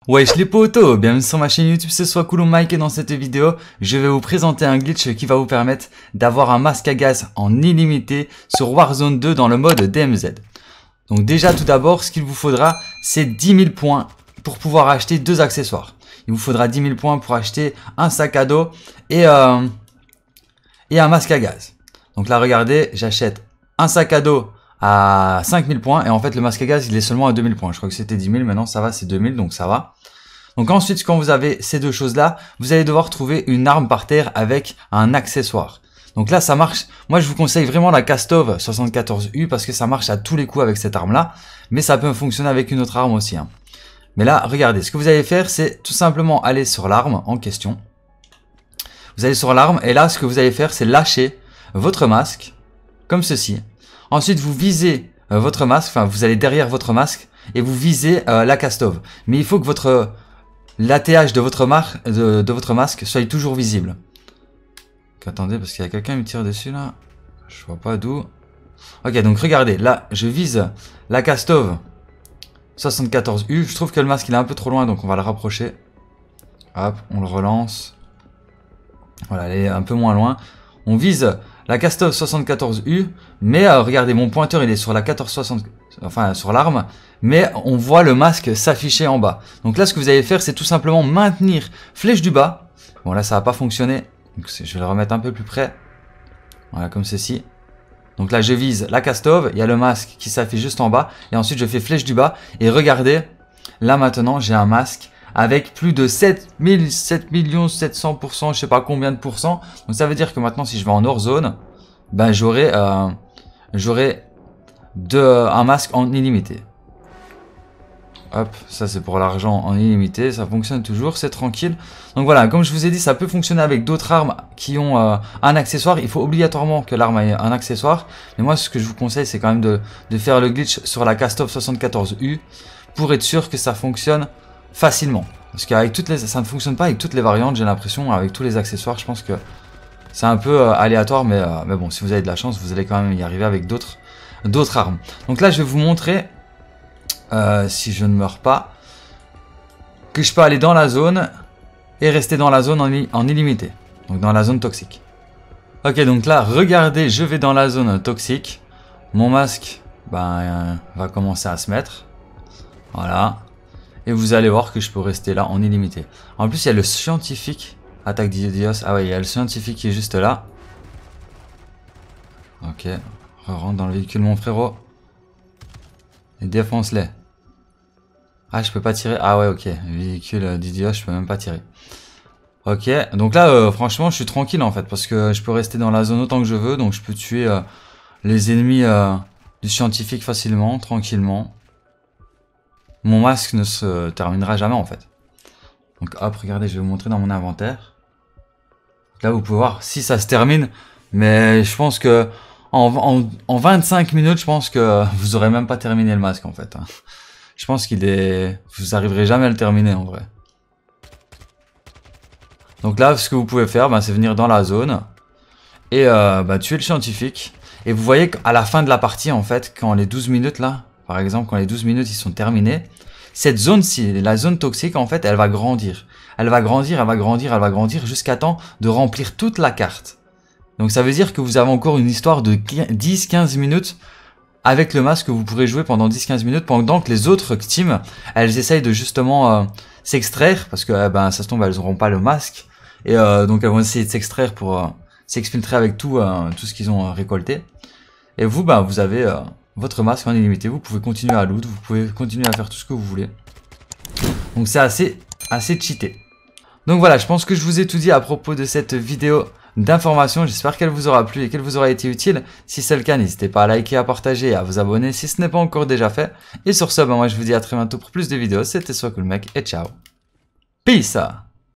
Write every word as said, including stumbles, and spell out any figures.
Wesh les potos, bienvenue sur ma chaîne YouTube, c'est SoisCoolMike et dans cette vidéo, je vais vous présenter un glitch qui va vous permettre d'avoir un masque à gaz en illimité sur Warzone deux dans le mode D M Z. Donc déjà tout d'abord, ce qu'il vous faudra, c'est dix mille points pour pouvoir acheter deux accessoires. Il vous faudra dix mille points pour acheter un sac à dos et, euh, et un masque à gaz. Donc là regardez, j'achète un sac à dos à cinq mille points et en fait le masque à gaz il est seulement à deux mille points. Je crois que c'était dix mille, maintenant ça va, c'est deux mille, donc ça va. Donc ensuite, quand vous avez ces deux choses-là, vous allez devoir trouver une arme par terre avec un accessoire. Donc là, ça marche. Moi, je vous conseille vraiment la Kastov soixante-quatorze U parce que ça marche à tous les coups avec cette arme-là. Mais ça peut fonctionner avec une autre arme aussi. Hein. Mais là, regardez, ce que vous allez faire, c'est tout simplement aller sur l'arme en question. Vous allez sur l'arme et là, ce que vous allez faire, c'est lâcher votre masque, comme ceci. Ensuite, vous visez euh, votre masque, enfin, vous allez derrière votre masque et vous visez euh, la Kastov. Mais il faut que votre... l'attelage de votre marque, de, de votre masque soit toujours visible. Attendez, parce qu'il y a quelqu'un qui me tire dessus là. Je vois pas d'où. Ok, donc regardez, là, je vise la Kastov soixante-quatorze U. Je trouve que le masque il est un peu trop loin, donc on va le rapprocher. Hop, on le relance. Voilà, elle est un peu moins loin. On vise la Kastov soixante-quatorze U, mais euh, regardez, mon pointeur il est sur la quatorze soixante, enfin sur l'arme, mais on voit le masque s'afficher en bas. Donc là, ce que vous allez faire, c'est tout simplement maintenir flèche du bas. Bon là, ça va pas fonctionner, donc je vais le remettre un peu plus près. Voilà, comme ceci. Donc là, je vise la Kastov, il y a le masque qui s'affiche juste en bas, et ensuite je fais flèche du bas, et regardez, là maintenant, j'ai un masque avec plus de sept mille, sept millions sept cents pour cent, je sais pas combien de pourcents. Donc ça veut dire que maintenant, si je vais en hors zone, ben j'aurai euh, j'aurai un masque en illimité. Hop, ça c'est pour l'argent en illimité, ça fonctionne toujours, c'est tranquille. Donc voilà, comme je vous ai dit, ça peut fonctionner avec d'autres armes qui ont euh, un accessoire. Il faut obligatoirement que l'arme ait un accessoire. Mais moi, ce que je vous conseille, c'est quand même de, de faire le glitch sur la Kastov soixante-quatorze U pour être sûr que ça fonctionne facilement. Parce qu'avec toutes les, ça ne fonctionne pas avec toutes les variantes, j'ai l'impression, avec tous les accessoires. Je pense que c'est un peu euh, aléatoire, mais, euh, mais bon, si vous avez de la chance, vous allez quand même y arriver avec d'autres d'autres armes. Donc là, je vais vous montrer, euh, si je ne meurs pas, que je peux aller dans la zone et rester dans la zone en, en illimité. Donc dans la zone toxique. Ok, donc là, regardez, je vais dans la zone toxique. Mon masque ben, euh, va commencer à se mettre. Voilà. Et vous allez voir que je peux rester là en illimité. En plus, il y a le scientifique. Attaque d'Idios. Ah ouais, il y a le scientifique qui est juste là. Ok. Rentre dans le véhicule, mon frérot. Et défonce-les. Ah, je peux pas tirer. Ah ouais, ok. Véhicule d'Idios, je peux même pas tirer. Ok. Donc là, euh, franchement, je suis tranquille en fait. Parce que je peux rester dans la zone autant que je veux. Donc je peux tuer euh, les ennemis euh, du scientifique facilement, tranquillement. Mon masque ne se terminera jamais en fait. Donc hop, regardez, je vais vous montrer dans mon inventaire. Là, vous pouvez voir si ça se termine. Mais je pense que en, en, en vingt-cinq minutes, je pense que vous aurez même pas terminé le masque en fait. Je pense qu'il est... Vous arriverez jamais à le terminer en vrai. Donc là, ce que vous pouvez faire, ben, c'est venir dans la zone et euh, ben, tuer le scientifique. Et vous voyez qu'à la fin de la partie, en fait, quand les douze minutes là, par exemple, quand les douze minutes ils sont terminés, cette zone-ci, la zone toxique, en fait, elle va grandir. Elle va grandir, elle va grandir, elle va grandir jusqu'à temps de remplir toute la carte. Donc ça veut dire que vous avez encore une histoire de dix quinze minutes avec le masque que vous pourrez jouer pendant dix quinze minutes pendant que les autres teams, elles essayent de justement euh, s'extraire parce que eh ben, ça se tombe, elles n'auront pas le masque. Et euh, donc elles vont essayer de s'extraire pour euh, s'exfiltrer avec tout, euh, tout ce qu'ils ont euh, récolté. Et vous, ben, vous avez... Euh, votre masque en illimité, vous pouvez continuer à loot, vous pouvez continuer à faire tout ce que vous voulez. Donc c'est assez, assez cheaté. Donc voilà, je pense que je vous ai tout dit à propos de cette vidéo d'information. J'espère qu'elle vous aura plu et qu'elle vous aura été utile. Si c'est le cas, n'hésitez pas à liker, à partager et à vous abonner si ce n'est pas encore déjà fait. Et sur ce, ben moi je vous dis à très bientôt pour plus de vidéos. C'était SoisCoolMike et ciao. Peace!